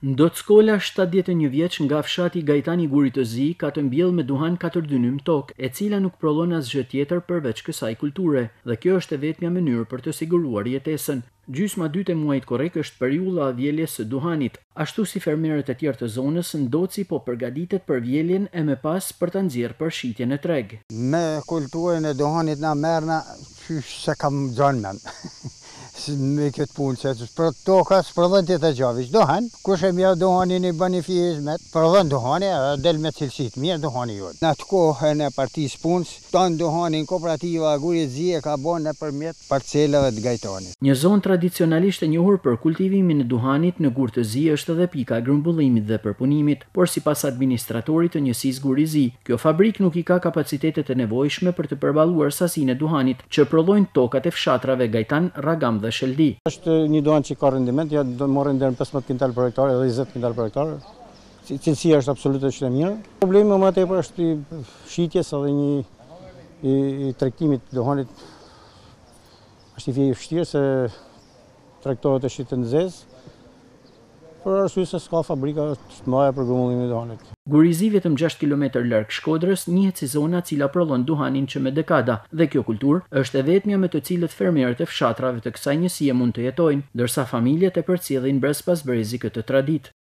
Ndockola 71 vjeç nga fshati Gajtani Gurit të Zi ka të mbjellë me duhan 4 dynym tokë, e cila nuk prodhon asgjë tjetër përveç kësaj kulture, dhe kjo është e vetmja mënyrë për të siguruar jetesën. Gjysma dytë e muajit korrik është periudha e vjeljes së duhanit. Ashtu si fermerët e tjerë të zonës, Ndoci po përgatitet për vjeljen e më pas për ta nxjerrë për shitjen e treg. Me kulturën e duhanit na merrna se kam gjanë men. Me këtë punë, se për toka s'prodhon të gjavish duhan, kush e mja duhanin i bani fizmet, prodhon duhani, del me cilësit, mirë duhani jonë. Në atë kohën e partisë punës, tanë duhanin kooperativa Gurit Zi e ka bon në përmjet parcelave të Gajtanit. Një zonë tradicionalisht e njohur për kultivimin e duhanit në Gur të Zi është edhe pika e grumbullimit dhe përpunimit, por sipas administratorit të njësisë Guri Zi, kjo fabrikë nuk i ka kapacitetet e nevojshme për të përballuar sasinë e duhanit që prodhojnë tokat e fshatrave Gajtan, Ragam dhe Sheldi. Është një duhan që ka rendiment, ja do morën deri në 15 kintal për hektar edhe 20 kintal për hektar. Cilësia është absolutisht e mirë. Problemi më tepër është i shitjes edhe i tregtimit të duhanit. Është i vështirë se tregtohet e shitet në zezë. Për arsye se s'ka fabrika të mëdha për grumbullimin e duhanit. Guri Zi, vetëm 6 km larg Shkodrës, njihet si zona e cila prodhon duhanin që me dekada, dhe kjo kulturë është e vetmja me të cilët fermerët e fshatrave të kësaj njësie mund të jetojnë, ndërsa familjet e përcjellin brez pas brezi këtë traditë.